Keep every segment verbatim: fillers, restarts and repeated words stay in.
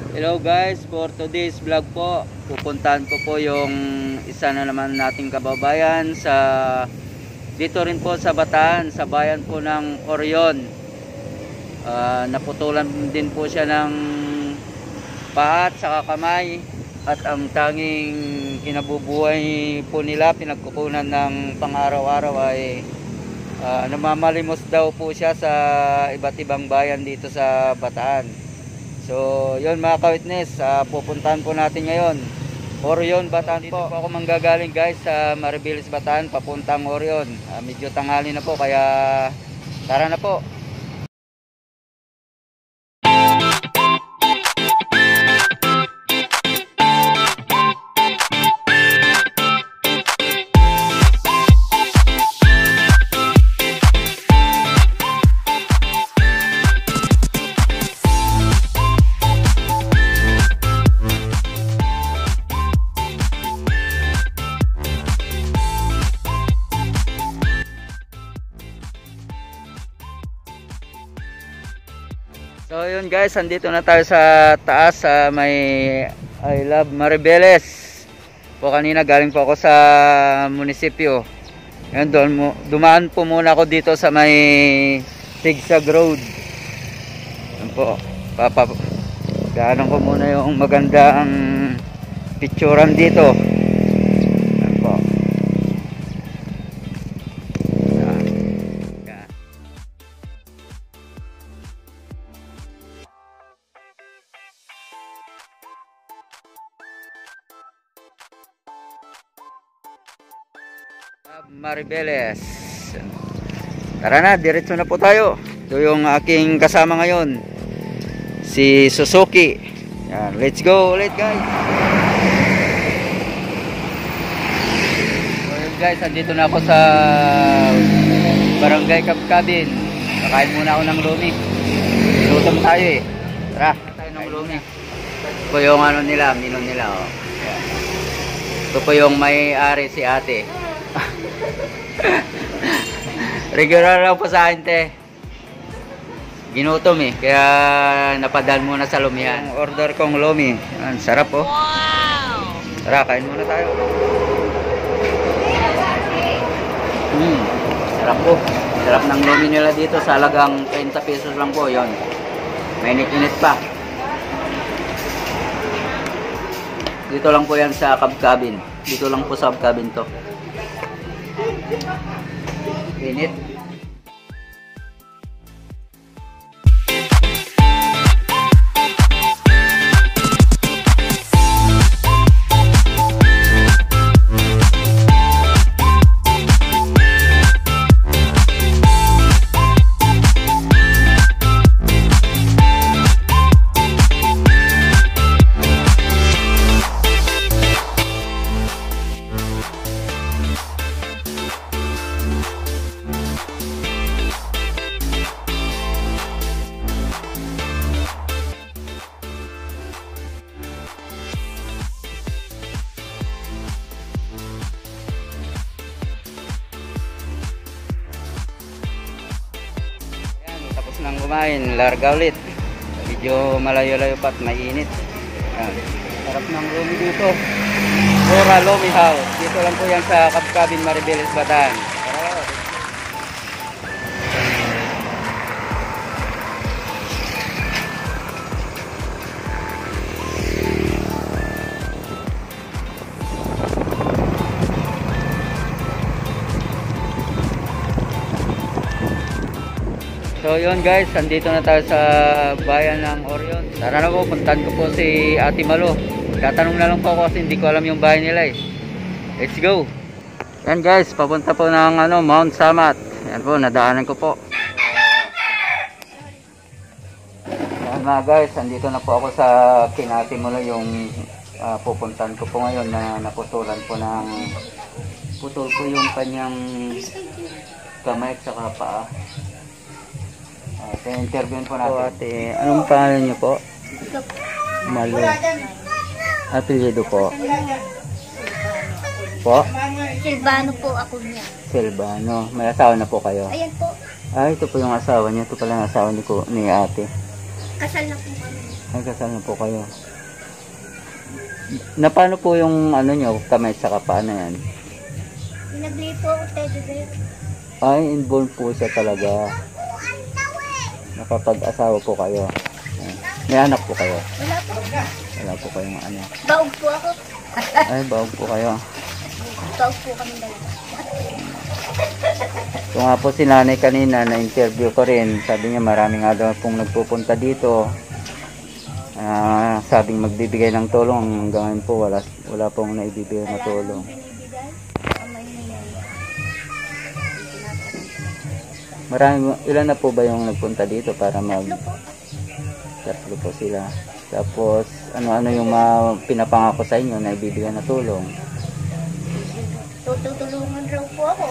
Hello guys, for today's vlog po, pupuntahan ko po yung isa na naman nating kababayan sa dito rin po sa Bataan, sa bayan po ng Orion. Uh, naputulan din po siya ng paa at saka kamay, at ang tanging kinabubuhay po nila, pinagkukunan ng pang-araw-araw ay uh, namamalimos daw po siya sa iba't ibang bayan dito sa Bataan. So, yun mga ka-witness, uh, pupuntahan po natin ngayon Orion, Bataan po. Dito po ako manggagaling guys sa Maribeles, Bataan, papuntang Orion. Uh, medyo tanghali na po, kaya tara na po. So yun guys, andito na tayo sa taas sa may I Love Maribeles. Po kanina galing po ako sa munisipyo. Ngayon doon mo, dumaan po muna ako dito sa may Sigsag Road. Yan po. Papa, gaanan ko muna yung magandang picturean dito. Yan po. Yan. Yan. Maribeles. Tara na, diretso na po tayo. Ito yung aking kasama ngayon, si Suzuki. Yan, let's go ulit guys. So yun guys, andito na ako sa Barangay Kabkabin. Kakain muna ako ng lumi. Lutom tayo eh. Tara, tayo ng lumi. Ito po yung ano nila, menu nila oh. Yan. Ito po yung may-ari, si ate. Regular lang po sa akin te. Ginutom eh, kaya napadal muna sa lumihan. Order kong lumi. Yan, sarap oh. Wow! Tara, kain muna tayo. Hmm, sarap po. Sarap ng lumi nila dito sa halagang thirty pesos lang po yon. Mainit-init pa. Dito lang po yan sa Kabkabin. Dito lang po sa Kabkabin to. Init. Nang kumain, larga ulit. Medyo malayo-layo pa at mainit. Yan. Sarap ng lumi dito. Ora Lomi House. Dito lang po yan sa Kabkabin, Maribeles, Bataan. So yun guys, andito na tayo sa bayan ng Orion. Tara na po, puntahan ko po si Ate Malo. Tatanong na lang po ako kasi hindi ko alam yung bahay nila eh. Let's go! Yan guys, papunta po ng ano, Mount Samat. Yan po, nadaanan ko po. Yan na guys, andito na po ako sa kina-Ate Malo, yung uh, pupuntahan ko po ngayon na naputulan po ng putol po yung kanyang kamay at saka paa. Okay, interview po natin. So, ate, anong pangalan niyo po? Malo. Apelyido po. Po? Silvano po ako niya. Silvano. May asawa na po kayo? Ayan po. Ah, ito po yung asawa niya. Ito pala ang asawa ni, ko, ni ate. Kasal na po kami. Ay, kasal na po kayo. Na paano po yung ano nyo, kamay sa paano yan? Pinagli po ako teddy bear. Ay, involved po siya talaga. Nakapag-asawa po kayo. Ay, may anak po kayo. Wala po. Wala po kayong anak. Baog po ako. Ay, bawag po kayo. Baog po kami dalawa. Ito nga po si nanay kanina, na-interview ko rin. Sabi niya marami nga daw pong nagpupunta dito. Ah, sabing magbibigay ng tulong. Hanggang ngayon po wala, wala pong naibibigay na tulong. Binibigay. Kamay na yan. Marami, ilan na po ba yung nagpunta dito para mag... Ano po? Tatlo po sila. Tapos, ano-ano yung mga pinapangako sa inyo na ibibigay na tulong? Tututulungan raw po ako.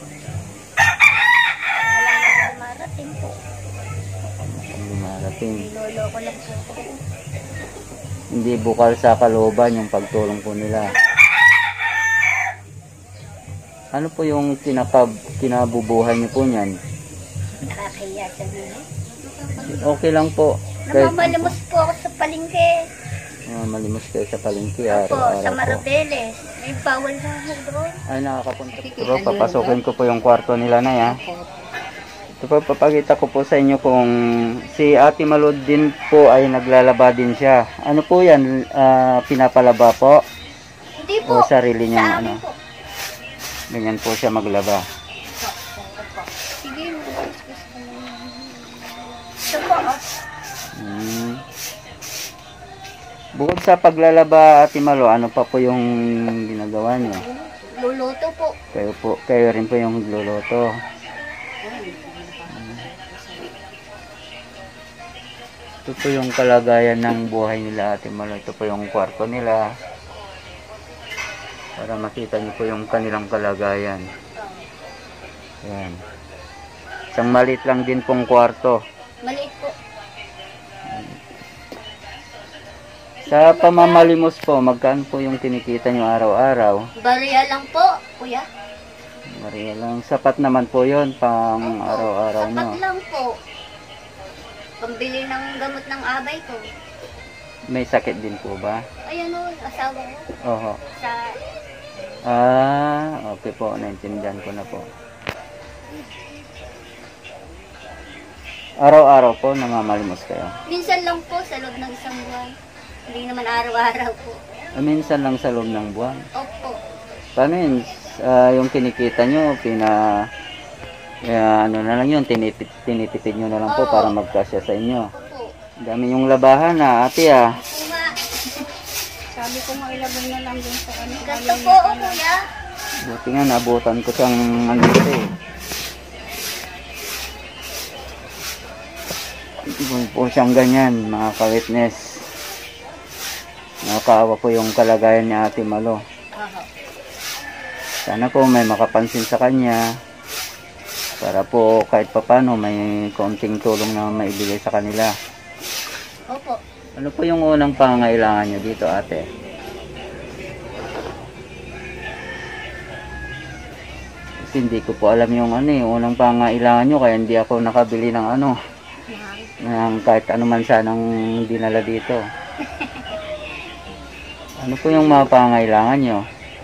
Wala na dumarating po. Ang lumarating. Niloloko lang po ako. Hindi bukal sa kalooban yung pagtulong po nila. Ano po yung kinakab, kinabubuhay niyo po niyan? Nakakahiya sabihin. Okay lang po. Kahit- Namamalimos po ako sa palengke. Ah, malimos kayo sa palengke Opo, araw-araw sa po. Marabeles. May bawal na ako doon. Ay, nakakapunta po. Pero papasukin ko po yung kwarto nila na ya. Ito po, papakita ko po sa inyo kung si Ate Malud din po ay naglalaba din siya. Ano po yan? Ah, pinapalaba po? Hindi po. O sarili Sa niyang amin ano? po. Ganyan po siya maglaba. Sige, mag-discuss ka na. Ito po, oh. Hmm. Bukod sa paglalaba, Ate Malo, ano pa po yung ginagawa niyo? Luluto po. Kayo po, kayo rin po yung luluto. Ito po yung kalagayan ng buhay nila, Ate Malo. Ito po yung kwarto nila. Para makita niyo po yung kanilang kalagayan. Ayan. Isang maliit lang din pong kwarto. Maliit po. Sa pamamalimos po, magkano po yung kinikita nyo araw-araw? Barya lang po, kuya. Maria lang. Sapat naman po yon pang Opo, araw-araw sapat nyo. lang po. Pambili ng gamot ng abay ko. May sakit din po ba? Ayan o, asawa ko. Oho. Sa, Ah, okay po. Naintindihan ko na po. Araw-araw po namamalimos kayo? minsan lang po sa loob ng isang buwan. Hindi naman araw-araw po. Ah, minsan lang sa loob ng buwan. Opo. Paano yun? Ah, yung kinikita nyo, pina... ah, ano na lang yun, tinipid, tinitipid nyo na lang po Oo. para magkasya sa inyo. Opo. Ang dami yung labahan na, ate ah. Kuma. Sabi ko nga ilagay na lang din sa ano. Ganto po o kuya. Buti nga, nabutan ko siyang ano dito eh. Kung po siyang ganyan, mga ka-witness. Nakakaawa po yung kalagayan ni Ate Malo. Oho. Sana po may makapansin sa kanya. Para po kahit papano may konting tulong na maibigay sa kanila. Opo. Ano po yung unang pangangailangan nyo dito, ate? Kasi hindi ko po alam yung ano yung unang pangangailangan nyo, kaya hindi ako nakabili ng ano, ng kahit ano man sanang dinala dito. Ano po yung mga pangangailangan nyo?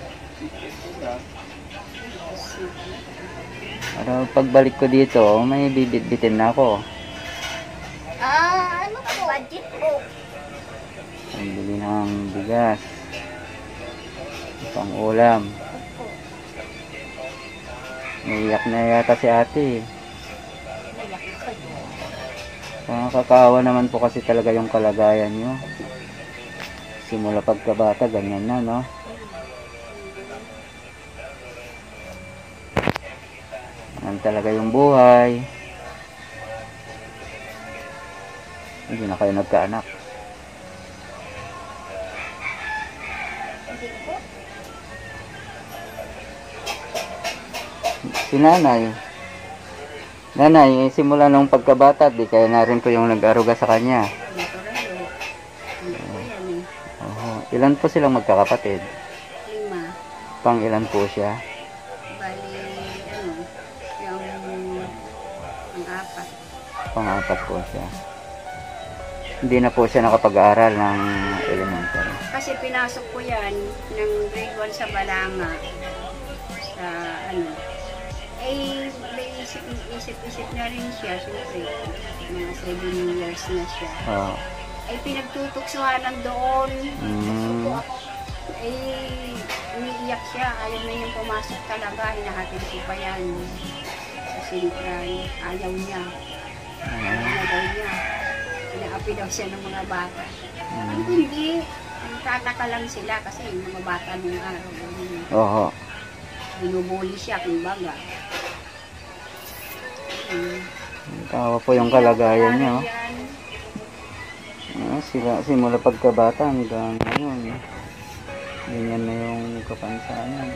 Para pagbalik ko dito, may bibit-bitin na ako. Ah, ano po? Budget po. Ang bili ng bigas, pang ulam. Opo. Naiyak na yata si ate. Nayak ko. Nakakaawa naman po kasi talaga yung kalagayan nyo. Simula pagkabata, ganyan na, no? Yan talaga yung buhay. Hindi na kayo nagkaanak. Hindi po. Si nanay. Nanay, simula nung pagkabata, di kaya na rin po yung nag-aruga sa kanya. Naturalo. Ano po yan eh. Oho. Ilan po silang magkakapatid? Lima. Pang ilan po siya? Bali, ano, yung ang apat. Pang-apat po siya. Hindi na po siya nakapag-aaral ng elementary. Kasi pinasok ko yan ng grade one sa Balanga. Sa ano. Eh, may isip, isip-isip na rin siya. Siyempre, mga seven years na siya. Oo. Ay pinagtutuksohanan doon. Mm. Eh, umiiyak siya. Ayaw na niyang pumasok talaga. Hinahatid ko pa yan sa sentral. Ayaw niya. Ayaw na daw niya. Inaapi daw siya ng mga bata. Ang hindi. Tataka lang sila kasi yung mga bata nung araw. Oo. Binubuli siya, kumbaga. Hmm. Tawa po yung kalagayan niya. Oh. Ah, sila, simula pagkabata hanggang ngayon. Ganyan na yung kapansanan.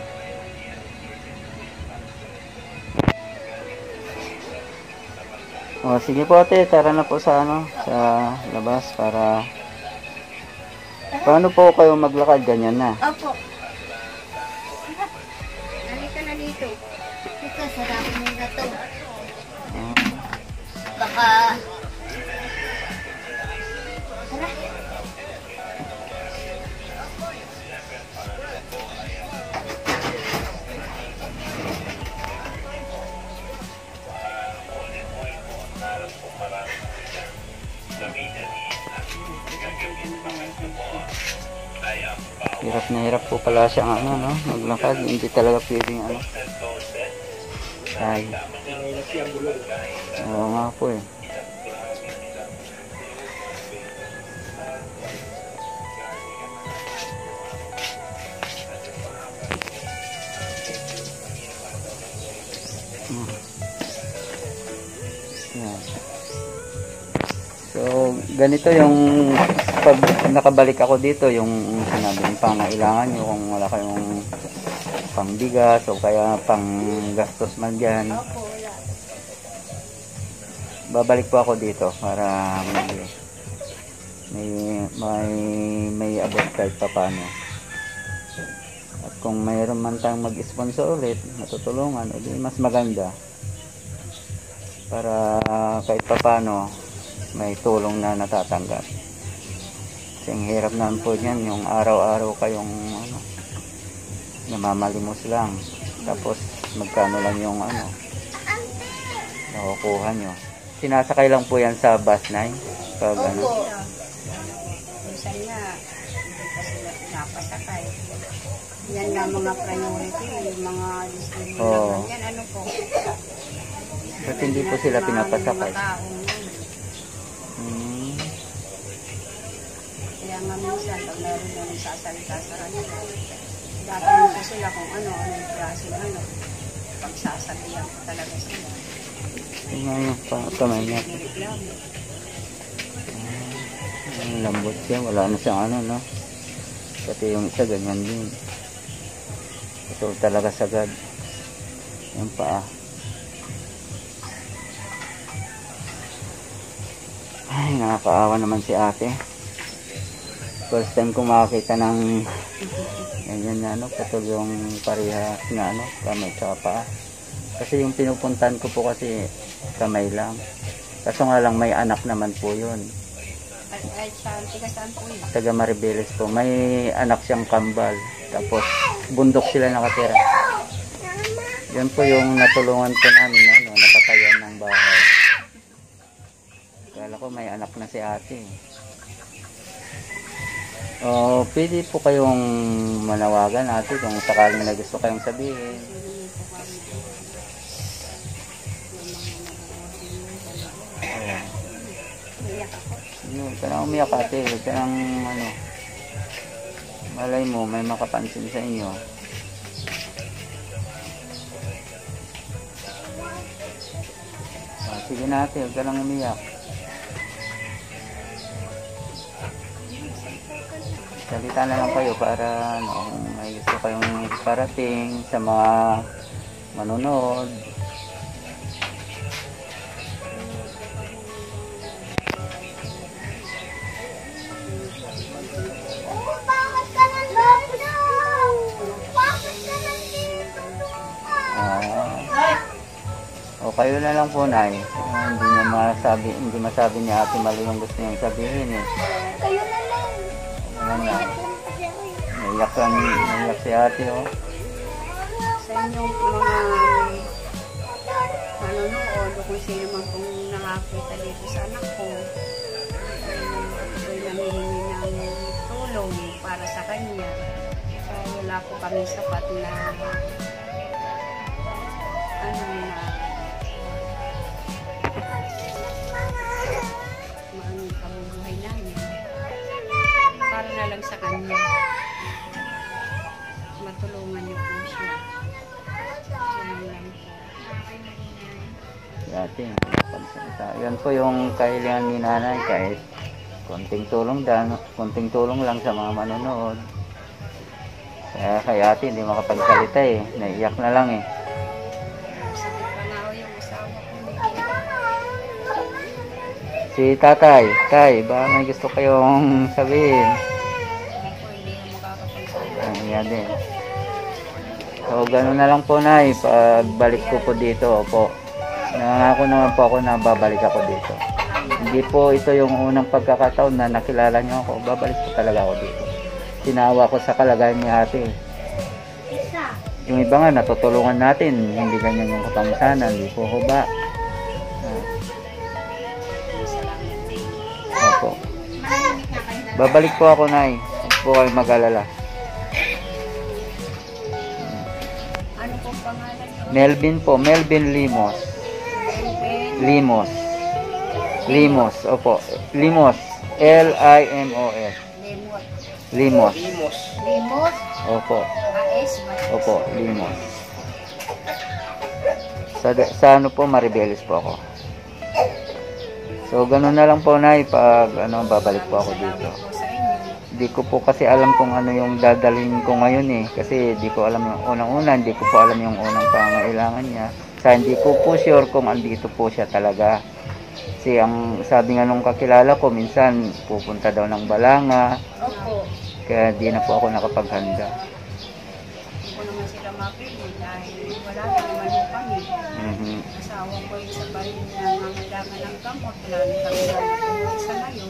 O, sige po ate, tara na po sa ano, sa labas para... Paano po kayo maglakad? Ganyan na. Opo. Halika na dito. Ito, sarap mo na to. Ah, Baka... Tara. hirap na hirap po pala siyang ano, no? Maglakad. Hindi talaga pwedeng ano. Ay. Oo nga po eh. Hmm. Yan. So, ganito yung pag nakabalik ako dito, yung sinabi ng pangailangan nyo kung wala kayong pangbigas o kaya panggastos man dyan. Opo, wala. Babalik po ako dito para may may may, may abot kahit pa paano. At kung mayroon man tayong mag-sponsor ulit, matutulungan, o di mas maganda. Para kahit pa paano may tulong na natatanggap. Kasi ang hirap naman po niyan, yung araw-araw kayong ano, namamalimos lang. Tapos magkano lang yung ano, nakukuha nyo. Sinasakay lang po yan sa bus na yun. Pag ano. Opo. Minsan nga, hindi pa sila pinapasakay. Yan nga mga priority, yung mga distributor. Oo. Yan ano po. Ba't hindi po sila pinapasakay? Mga taong yan. Hmm. Kaya nga minsan, pag meron na nagsasalita sa kanila, datanong ko sila kung ano, anong klase, ano, pagsasabihan ko talaga sila. Tingnan yung pa- kamay niya. Nireklamo. Ang lambot siya. Wala na siyang ano, no? Pati yung isa, ganyan din. Ito talaga sagad. Yung paa. Ay, nakakaawa naman si ate. First time ko makakita ng ganyan na ano, putol yung parehas na ano, kamay sa paa. Kasi yung pinupuntan ko po kasi kamay lang. Kaso nga lang may anak naman po yun. Ay, ay, saan, tiga saan po yun? Taga Maribeles po. May anak siyang kambal. Tapos bundok sila nakatira. Yan po yung natulungan po namin na ano, napatayan ng bahay. Kala ko may anak na si ate. Oh, pwede po kayong manawagan ate kung sakaling na gusto kayong sabihin. Ayan. Iyak ako. Yun, huwag ka na umiyak ate. Huwag ka nang ano. Malay mo, may makapansin sa inyo. Ah, sige na ate, huwag ka nang umiyak. Salita na lang kayo para ano, kung may gusto kayong parating sa mga manonood. Bakit ka nandito? Bakit ka nandito? Ah, O kayo na lang po, Nay. Ah, hindi niya masabi, hindi masabi ni Ate Malo yung gusto niyang sabihin eh. Kayo na lang. Ayan na. Iyak lang kasi ako eh. Naiyak lang, naiyak si Ate oh. Sa inyong mga manonood o kung sino man kung nakakita dito sa anak ko, ako'y namihingi ng tulong para sa kanya. So, wala po kami sapat na ano na maano kabubuhay namin. Para na lang sa kanya. Matulungan niyo po siya. Yan lang po. Si Ate, pagsalita. Yan po yung kahilingan ni Nanay kahit konting tulong dan, konting tulong lang sa mga manonood. Kaya kay Ate hindi makapagsalita eh. Naiyak na lang eh. Sakit pa na ako yung asawa ko. Si Tatay, Tay, ba may gusto kayong sabihin? Ako hindi na makakapagsalita. Ayan din. So, gano'n na lang po, Nay. Pagbalik ko po dito, opo. Nangako naman po ako na babalik ako dito. Hindi po ito yung unang pagkakataon na nakilala niyo ako. Babalik po talaga ako dito. Sinawa ko sa kalagayan ni Ate. Isa. Yung iba nga, natutulungan natin. Hindi ganyan yung kapangisanan. Hindi po ko ba? Opo. Malamit na kayo na. Babalik po ako, Nay. Huwag po kayo mag-alala. Ano pong pangalan niyo? Melvin po. Melvin Limos. Melvin Limos. Limos. Opo. Limos. L I M O S. Lemot. Limos. Limos. Opo. A S Opo. Limos. Sa, sa ano po, Maribeles po ako. So, ganun na lang po, Nay. Pag ano, babalik po ako dito. po sa inyo. Di ko po kasi alam kung ano yung dadalhin ko ngayon eh. Kasi di ko alam yung unang-una. Hindi ko po alam yung unang pangailangan niya. Sa hindi ko po sure kung andito po siya talaga. Kasi ang sabi nga nung kakilala ko, minsan pupunta daw ng Balanga. Opo. Kaya di na po ako nakapaghanda. Hindi ko naman sila mapili dahil wala na naman po kami. Mhm. Asawa ko yung sa bahay na nangangailangan ng gamot. Wala na kami na nakuha sa ngayon.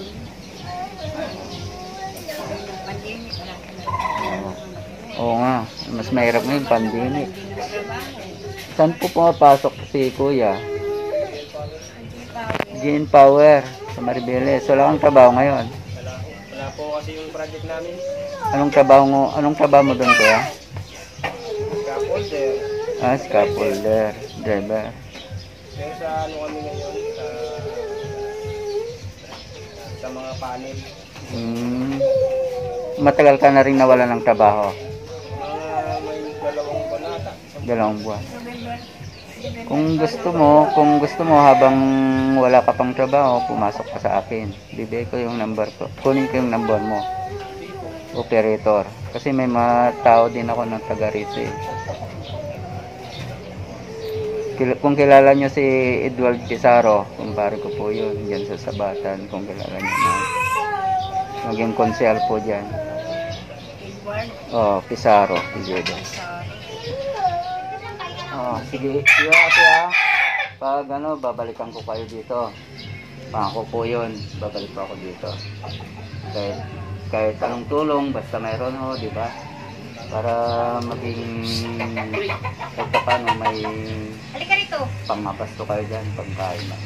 Nag-pandemic, wala ka na. Oo nga, mas mahirap ngayon, pandemic. Hindi na trabaho. Saan po pumapasok si Kuya? Hindi pa ako. Gin Power sa Maribeles. So, wala kang trabaho ngayon. Wala, wala po kasi yung project namin. Anong trabaho mo, anong trabaho mo doon, Kuya? Scaffolder. Ah, scaffolder, driver. Pero sa ano kami ngayon, sa, sa mga panel. Hmm. Matagal ka na rin nawala ng trabaho. Mga may dalawang banata. Dalawang buwan. November. Kung gusto mo, kung gusto mo habang wala ka pang trabaho, pumasok ka sa akin. Bibigay ko yung number ko. Kunin ko yung number mo. Operator. Kasi may mga tao din ako ng taga rito eh. Kil- Kung kilala nyo si Edward Pizarro, kumpare ko po yun, dyan sa Sabatan, kung kilala nyo na. Naging konsehal po dyan. Edward. Oh, Pizarro, Pizarro. Sa Oh, sige, sige ate ha. Pag ano, babalikan ko kayo dito. Pangako po yun, babalik po ako dito. Kahit, kahit anong tulong, basta mayroon ho, di ba? Para maging, kahit pa paano, may Halika rito. pangmapasto kayo dyan, pagkain na.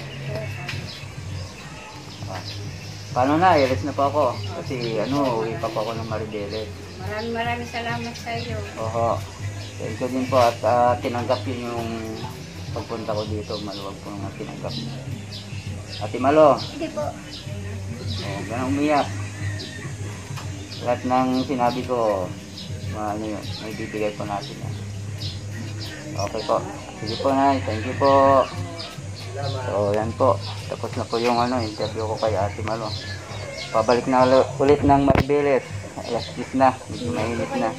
Ah, paano na, ilis na po ako. Kasi ano, uwi pa po ako ng Maribeles. maraming maraming salamat sa iyo. Oho. Thank you din po at uh, tinanggap yun yung pagpunta ko dito. Maluwag po nga tinanggap niyo. Ate Malo, Hindi po. oh, ganang umiyak. Lahat ng sinabi ko, ano yun, may bibigay po natin yan. Okay po. Sige po, Nay. Thank you po. So, yan po. Tapos na po yung ano, interview ko kay Ate Malo. Pabalik na ulit ng Maribeles. Alas diyes na. Medyo mainit na.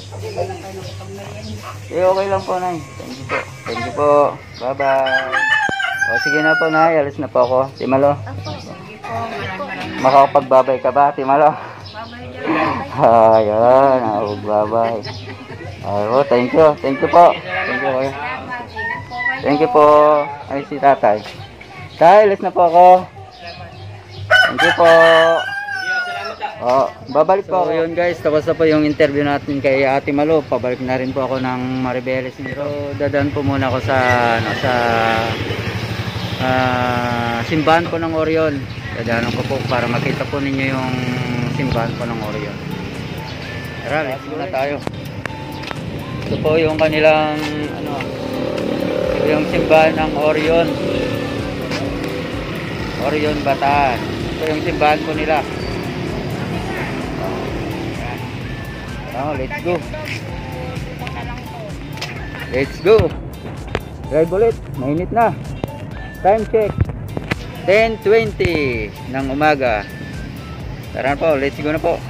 Eh, okay lang po, Nay. Thank you po. Thank you po. Bye-bye. O, sige na po, Nay. Alis na po ako. Timalo. Opo. Sige po, maraming maraming Makakapagbabay ka ba, Timalo? babay dyan. Ayan. Magbabay. Ay, oh, thank you. Thank you po. Thank you, kuya. Salamat. Ingat po kayo. Thank you po. Ay, si tatay. Tay, alis na po ako. Thank you po. Oh, babalik po ako. Yun guys, tapos na po yung interview natin kay Ate Malu. Pabalik na rin po ako ng Maribeles. So, dadaan po muna ako sa ano, sa uh, simbahan po ng Orion. Dadaanan ko po para makita po ninyo yung simbahan po ng Orion. Tara, let's go na tayo. Ito po yung kanilang ano, yung simbahan ng Orion. Orion Bataan. Ito yung simbahan po nila. Oh, let's go. Let's go. Drive ulit. Mainit na. Time check. ten twenty ng umaga. Tara po, let's go na po.